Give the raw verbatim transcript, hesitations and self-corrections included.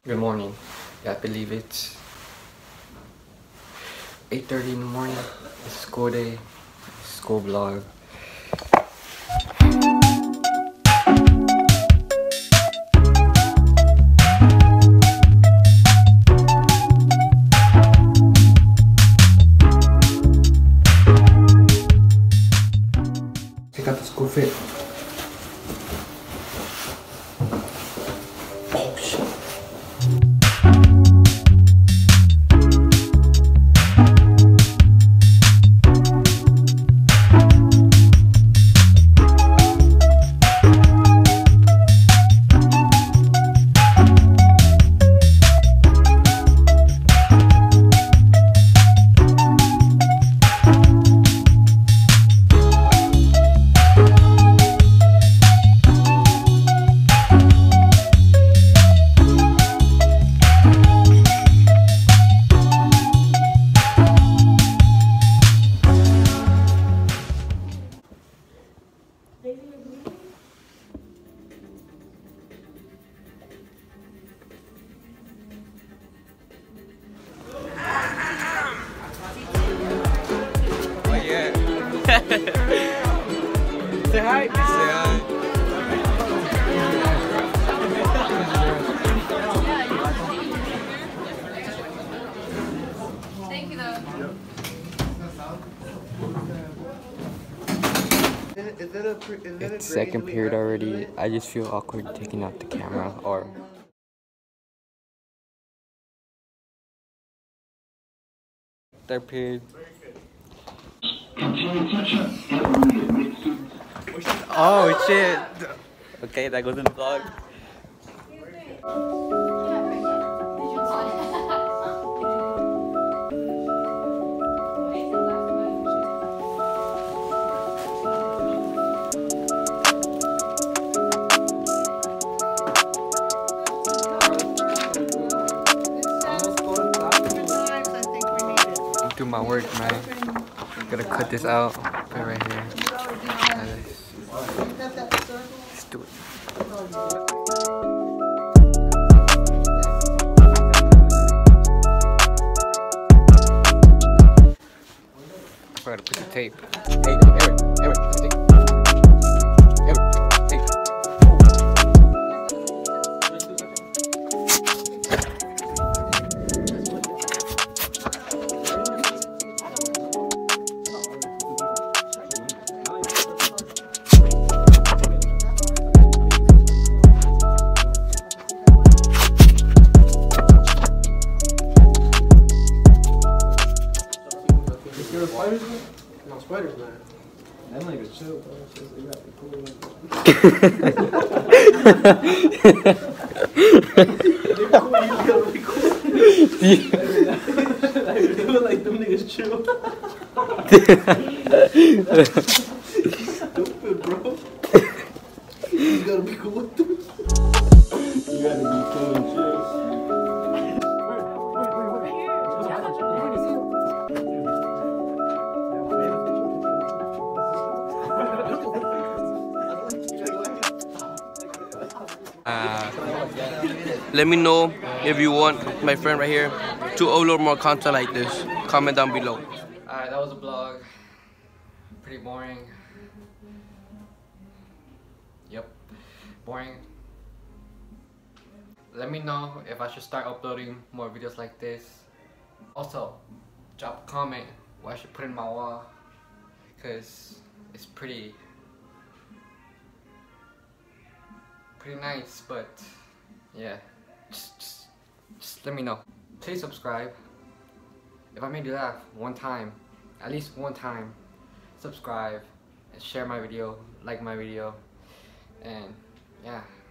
Good morning. Yeah, I believe it's eight thirty in the morning. It's school day, school vlog. Check out the school fit. Oh shit. Say hi. Say hi. Thank you though. Is that a, is that It's a second grade? period already. I just feel awkward taking out the camera or third period. Oh shit! Okay, that goes in the vlog. Do my work, man. Gotta cut this out. Put it right here. Let's do it. I forgot to put the tape. Hey, Eric, Eric, tape. Eric, tape. Spiders, man? No, spiders, man. That nigga's chill, bro. You got the cool one. Like them niggas chill. Stupid, bro. You gotta be cool with them. You gotta be cool and chill. Uh, let me know if you want my friend right here to upload more content like this. Comment down below. Alright, that was a vlog. Pretty boring. Yep, boring. Let me know if I should start uploading more videos like this. Also, drop a comment what I should put in my wall, cause it's pretty pretty nice, but yeah, just, just, just let me know. Please subscribe. If I made you laugh one time, at least one time, subscribe and share my video, like my video, and yeah.